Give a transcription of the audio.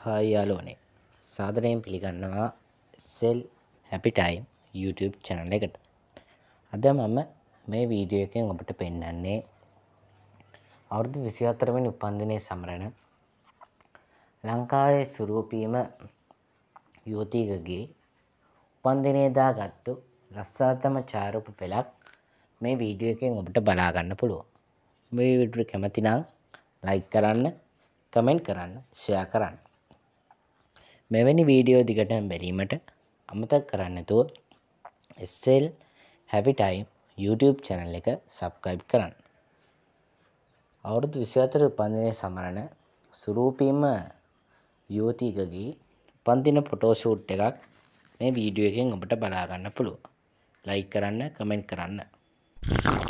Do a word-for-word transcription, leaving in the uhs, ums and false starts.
Hi යාළුවනේ සාදරයෙන් පිළිගන්නවා සෙල් හැපි ටයිම් YouTube channel එකට. අද මම මේ වීඩියෝ එකෙන් ඔබට පෙන්වන්නේ අවුරුදු විසිහතර වෙනි උපන්දිනයේ සමරන ලංකාවේ සුරූපීම යුවතියකගේ උපන්දිනයේ දාගත්තු ලස්සනතම ඡායාරූප පෙළක් මේ වීඩියෝ එකෙන් ඔබට බලා ගන්න පුළුවන්. මේ වීඩියෝ කැමති නම් like කරන්න, comment කරන්න, share කරන්න. මෙවැනි වීඩියෝ දිගටම බැලීමට අමතක කරන්න නැතුව සෙල් හැපි ටයිම් YouTube channel එක subscribe කරන්න. අවුරුදු විසිහතර උපන්දිනයේ සමරන සුරූපීම යුවතියකගේ උපන්දින ෆොටෝ ෂූට් එකක් මේ වීඩියෝ එකෙන් ඔබට බලා ගන්න පුළුවන්. like කරන්න, comment කරන්න.